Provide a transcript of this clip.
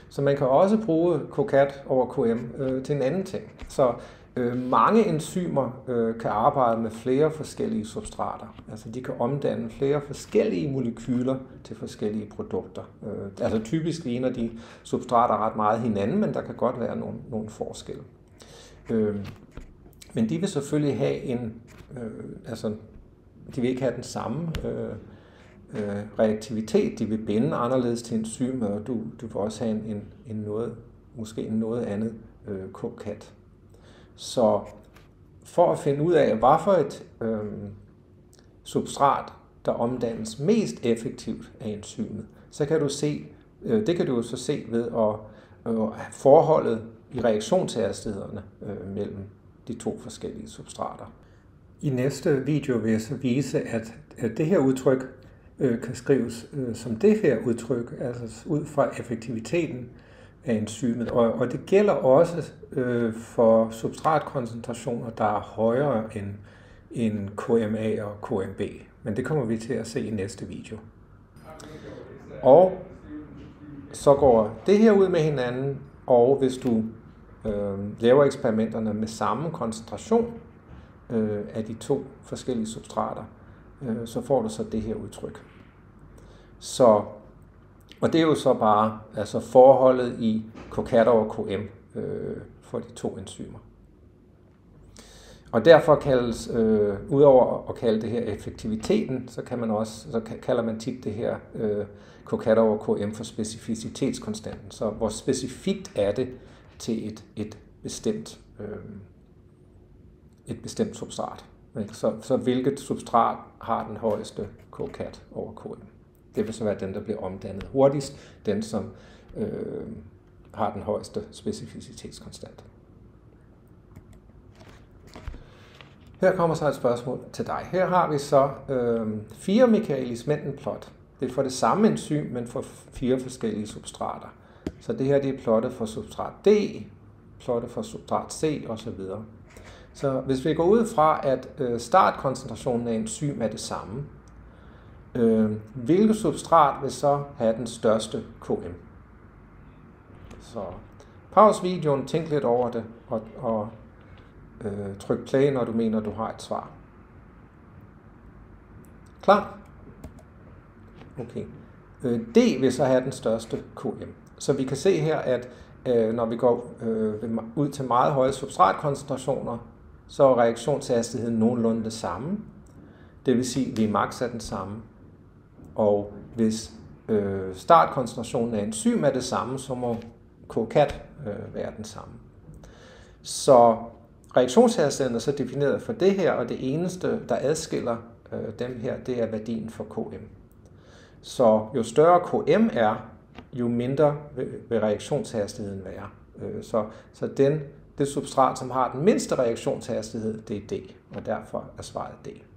Så man kan også bruge CoCat over KM til en anden ting. Så mange enzymer kan arbejde med flere forskellige substrater. Altså de kan omdanne flere forskellige molekyler til forskellige produkter. Altså typisk ligner de substrater ret meget hinanden, men der kan godt være nogle forskelle. Men de vil selvfølgelig have de vil ikke have den samme reaktivitet. De vil binde anderledes til enzymer, og du vil også have måske en noget andet CoCat. Så for at finde ud af, hvad for et substrat, der omdannes mest effektivt af enzymet, så kan du se, det kan du jo så se ved at forholdet i reaktionshastighederne mellem de to forskellige substrater. I næste video vil jeg så vise, at det her udtryk kan skrives som det her udtryk, altså ud fra effektiviteten af enzymet. Og det gælder også for substratkoncentrationer, der er højere end KMA og KMB. Men det kommer vi til at se i næste video. Og så går det her ud med hinanden, og hvis du laver eksperimenterne med samme koncentration af de to forskellige substrater, så får du så det her udtryk. Og det er jo så bare forholdet i CoCat over KM for de to enzymer. Og derfor kaldes, udover at kalde det her effektiviteten, så kalder man tit det her CoCat over KM for specificitetskonstanten. Så hvor specifikt er det til et bestemt substrat. Så hvilket substrat har den højeste CoCat over KM? Det vil så være den, der bliver omdannet hurtigst, den som har den højeste specificitetskonstant. Her kommer så et spørgsmål til dig. Her har vi så 4 Michaelis-Menten-plot. Det er for det samme enzym, men for 4 forskellige substrater. Så det her det er plottet for substrat D, plottet for substrat C osv. Så hvis vi går ud fra, at startkoncentrationen af enzym er det samme, hvilket substrat vil så have den største KM? Så pause videoen, tænk lidt over det, og tryk play, når du mener, du har et svar. Klar? Okay. D vil så have den største KM. Så vi kan se her, at når vi går ud til meget høje substratkoncentrationer, så er reaktionshastigheden nogenlunde det samme. Det vil sige, at Vmax er den samme. Og hvis startkoncentrationen af enzym er det samme, så må CoCat være den samme. Så reaktionshastigheden er så defineret for det her, og det eneste, der adskiller dem her, det er værdien for KM. Så jo større KM er, jo mindre vil reaktionshastigheden være. Så det substrat, som har den mindste reaktionshastighed, det er D, og derfor er svaret D.